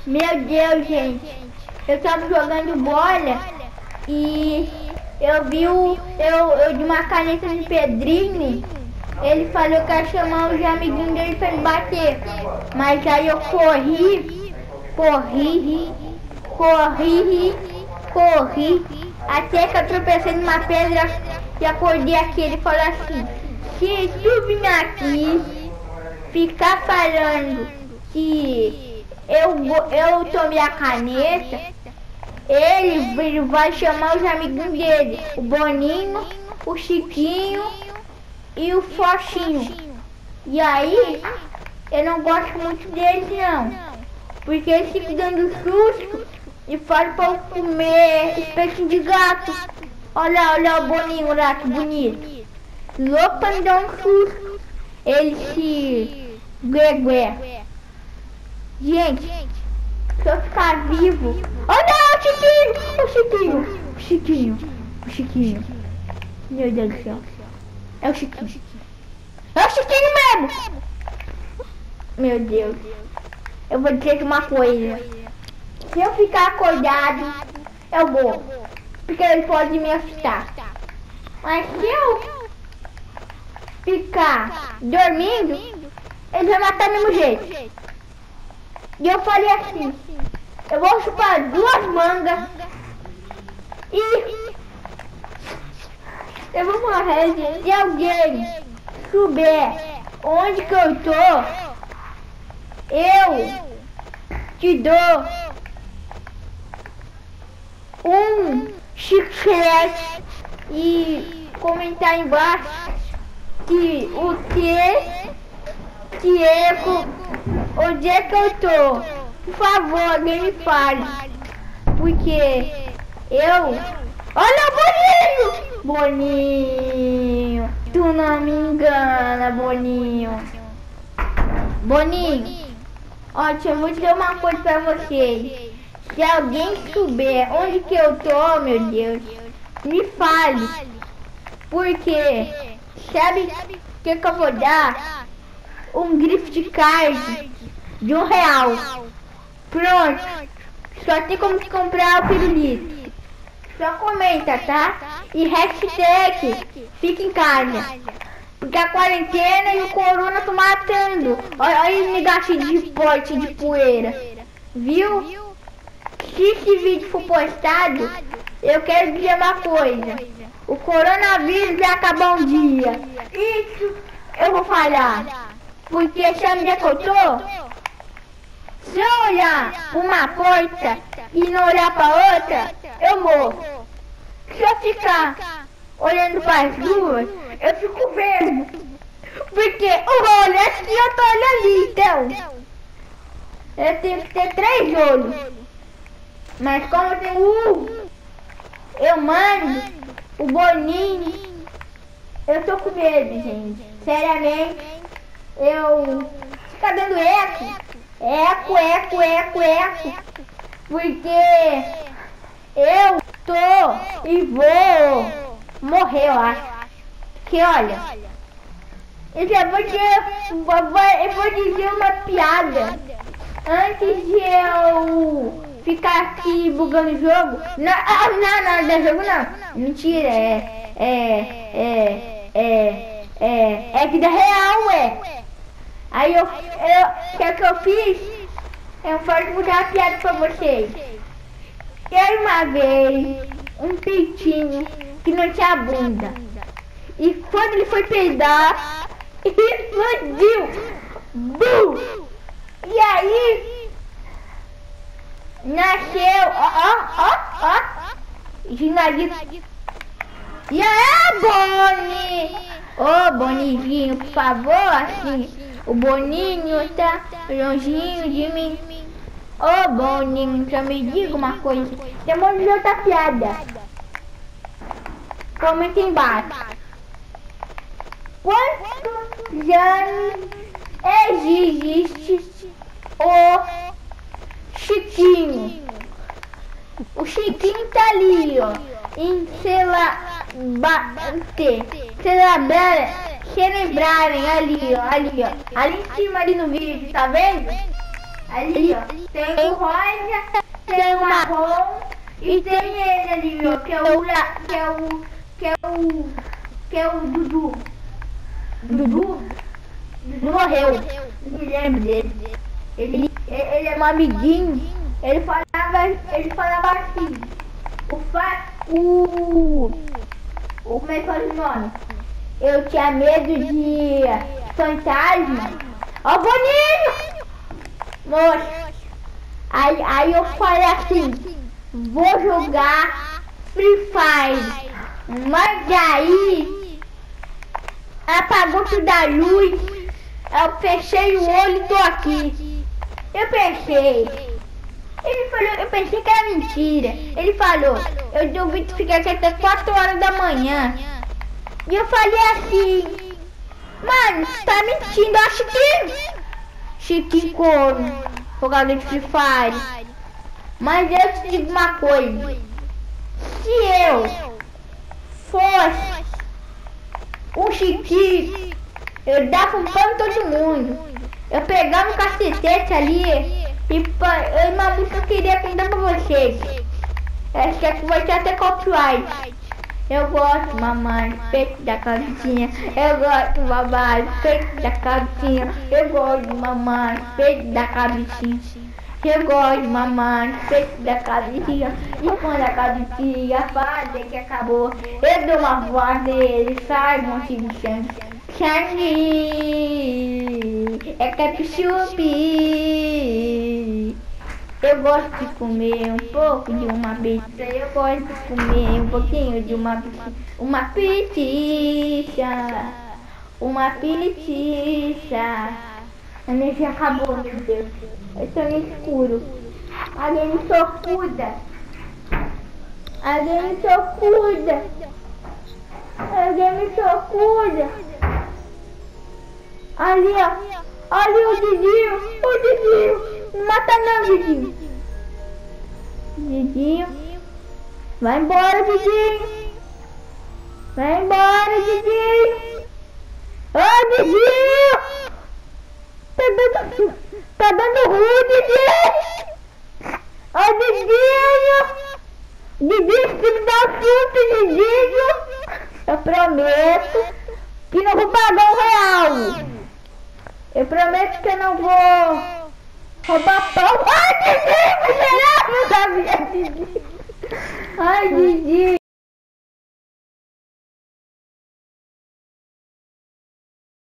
Meu Deus, gente. Eu tava jogando bola e eu vi eu de uma caneta de Pedrinho. Ele falou que ia chamar os amiguinhos dele pra me bater. Mas aí eu corri, até que eu tropecei numa pedra e acordei aqui. Ele falou assim: se tu vir aqui ficar falando que eu tomei a caneta, ele vai chamar os amiguinhos dele, o Boninho, o Chiquinho e o Fochinho. E aí, eu não gosto muito deles não, porque eles ficam dando susto e falam pra eu comer espetinho de gato. Olha o Boninho lá, que bonito. Louco pra me dar um susto. Ele se gué. Gente, se eu ficar vivo... Olha o Chiquinho. Meu Deus do céu. É o Chiquinho. É o Chiquinho mesmo. Meu Deus. Eu vou dizer uma coisa. Se eu ficar acordado, eu vou. Porque ele pode me assustar. Mas se eu ficar dormindo, ele vai matar do mesmo jeito. E eu falei assim: eu vou chupar 2 mangas e eu vou morrer, gente. Se alguém souber onde que eu tô, eu te dou um chiclete e comentar embaixo que onde é que eu tô. Por favor, alguém me fale, porque olha o Boninho, tu não me engana, Boninho, ó, eu vou dizer uma coisa pra vocês. Se alguém souber onde que eu tô, meu Deus, me fale, porque sabe o que eu vou dar? Um gift card de R$1. Pronto, só tem como comprar o pirulito. Só comenta, tá? E hashtag fica em casa, porque a quarentena e o corona estão matando. Olha aí, negatinho de porte de poeira, viu? Se esse vídeo for postado, eu quero dizer uma coisa: o coronavírus vai acabar um dia. Isso eu vou falar, porque sabe onde é que eu tô? Se eu olhar uma porta e não olhar pra outra, eu morro. Se eu ficar olhando para as duas, eu fico vendo. Porque o olho aqui, eu tô olhando ali, então eu tenho que ter 3 olhos. Mas como eu tenho eu mando o Boninho, eu tô com medo, gente. Seriamente, fica dando eco, porque eu tô e vou morrer, eu acho. Que olha, eu vou dizer uma piada antes de eu ficar aqui bugando o jogo. Não é jogo não. Mentira, é vida real, ué. Aí o que eu fiz? Eu posso mudar a piada pra vocês. Era uma vez um peitinho que não tinha bunda. E quando ele foi peidar, explodiu. Bum! E aí nasceu, ginástica. E aí, Boni? Ô, Bonizinho, por favor, assim, o Boninho tá longinho de mim. Ô, Boninho, só me diga uma coisa. Tem um monte de outra piada. Comenta embaixo. Quantos anos existe o Chiquinho? O Chiquinho tá ali, ó, em celebrarem ali, ó, ali em cima ali no vídeo, tá vendo? Ali, ó. Tem o rosa, tem o marrom e tem ele ali, ó, que é o Dudu. Dudu morreu. Não me lembro dele. Ele é um amiguinho. Ele falava assim. Como é que fala o nome? Eu tinha medo de fantasma. Ó, Boninho! Moço. Aí eu falei assim, vou jogar Free Fire. Mas aí apagou tudo a luz. Eu fechei o olho e tô aqui. Eu pensei. Ele falou, eu pensei que era mentira. Ele falou, eu duvido ficar aqui até 4 horas da manhã. E eu falei assim, mano, você tá mentindo, acho que Chiquinho corno, jogador de Free Fire. Mas eu te digo uma coisa, se eu fosse um Chiquinho, eu dava um pano em todo mundo. Eu pegava um cacetete ali e uma música eu queria cantar pra vocês. Acho que aqui vai ter até copyright. Eu gosto, mamãe, peito da cabecinha. Eu gosto, mamãe, peito da cabecinha. Eu gosto, mamãe, peito da cabecinha. Eu gosto, mamãe, peito da cabecinha. E quando a cabecinha faz que acabou, eu dou uma voz dele, sai um monte de sangue. Sangue é ketchup. Eu gosto de comer um pouco de uma pizza. Eu gosto de comer um pouquinho de uma pizza. Uma pizza. A energia acabou, meu Deus. Eu estou no escuro. Alguém me socuda. Alguém me socuda. Alguém me socuda. Ali, ó. Ali o Didinho. O Didinho. Não mata não, Didinho. Didinho. Vai embora, Didinho. Vai embora, Didinho. Ô, Didinho. Tá dando ruim, Didinho. Ô, Didinho. Didinho, se me dá fruta, Didinho. Eu prometo que não vou pagar R$1. Eu prometo que eu não vou roubar pão. Ai, Didi, miserável, Didi. Ai, Didi.